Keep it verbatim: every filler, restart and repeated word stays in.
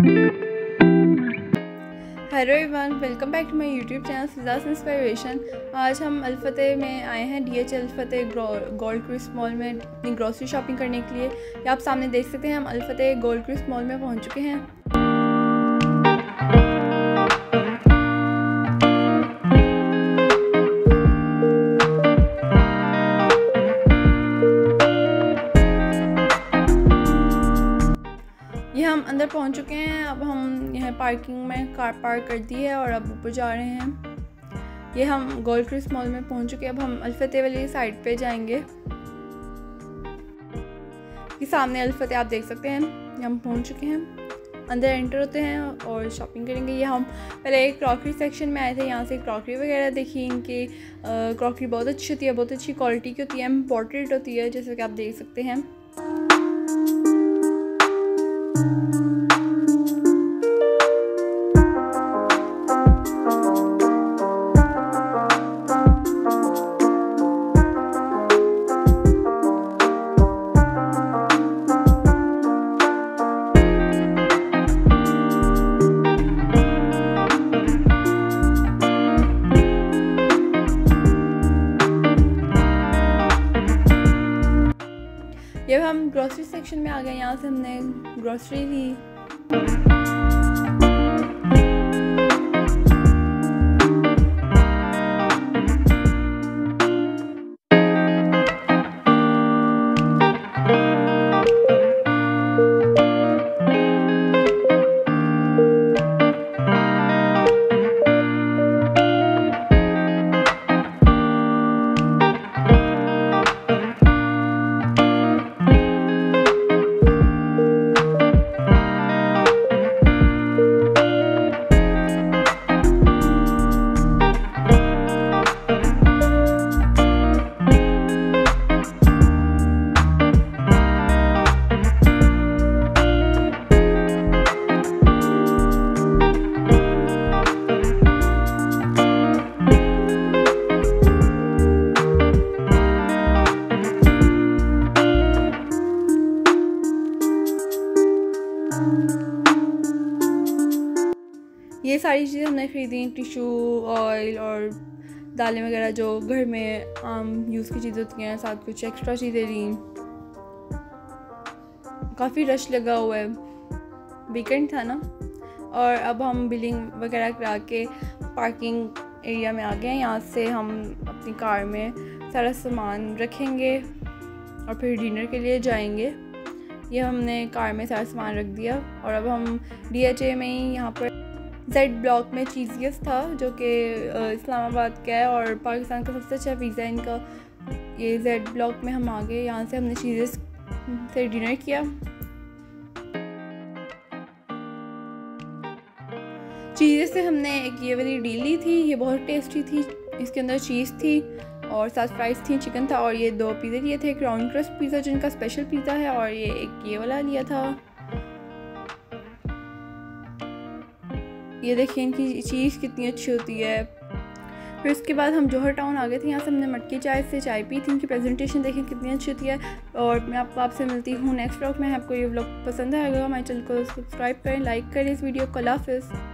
Hello everyone, welcome back to my YouTube channel फिज़ाज़ inspiration. आज हम अल फतेह में आए हैं, D H Al Fateh Gold Cruise Mall में अपनी ग्रॉसरी शॉपिंग करने के लिए। ये आप सामने देख सकते हैं, हम Al Fateh Gold Cruise Mall में पहुंच चुके हैं। ये हम अंदर पहुंच चुके हैं। अब हम यहाँ पार्किंग में कार पार्क कर दी है और अब ऊपर जा रहे हैं। ये हम गोल्ड क्रूज मॉल में पहुंच चुके हैं। अब हम अल फतेह वाली साइड पे जाएंगे। ये सामने अल फतेह आप देख सकते हैं। हम पहुंच चुके हैं, अंदर एंटर होते हैं और शॉपिंग करेंगे। ये हम पहले एक क्रॉकरी सेक्शन में आए थे, यहाँ से क्रॉकरी वगैरह देखी। इनकी क्रॉकरी बहुत अच्छी होती है, बहुत अच्छी क्वालिटी की होती है, इम्पोर्टेड होती है, जैसे कि आप देख सकते हैं। जब हम ग्रॉसरी सेक्शन में आ गए, यहाँ से हमने ग्रॉसरी ली। ये सारी चीज़ें हमने ख़रीदी, टिशू, ऑयल और दालें वगैरह जो घर में आम यूज़ की चीज़ें होती हैं। साथ कुछ एक्स्ट्रा चीज़ें ली। काफ़ी रश लगा हुआ है, वीकेंड था ना। और अब हम बिलिंग वगैरह करा के पार्किंग एरिया में आ गए हैं। यहाँ से हम अपनी कार में सारा सामान रखेंगे और फिर डिनर के लिए जाएंगे। ये हमने कार में सारा सामान रख दिया और अब हम डी एच ए में ही यहाँ पर जेड ब्लॉक में चीज़ियस था, जो कि इस्लामाबाद का है और पाकिस्तान का सबसे अच्छा पिज़्ज़ा इनका। ये जेड ब्लॉक में हम आ गए। यहाँ से हमने चीज़ियस से डिनर किया। चीज़ियस से हमने एक ये वाली डील ली थी, ये बहुत टेस्टी थी। इसके अंदर चीज़ थी और साथ फ्राइज़ थी, चिकन था और ये दो पिज़्ज़े लिए थे। क्राउन क्रस्ट पिज़्ज़ा जिनका स्पेशल पिज़्ज़ा है और ये एक ये वाला लिया था। ये देखिए इनकी चीज़ कितनी अच्छी होती है। फिर उसके बाद हम जौहर टाउन आ गए थे। यहाँ से हमने मटकी चाय से चाय पी थी। इनकी प्रेजेंटेशन देखें कितनी अच्छी होती है। और मैं आपको आपसे मिलती हूँ नेक्स्ट व्लॉग में। आपको ये व्लॉग पसंद आएगा, हमारे चैनल को सब्सक्राइब करें, लाइक करें इस वीडियो को। अल्लाह हाफ़िज़।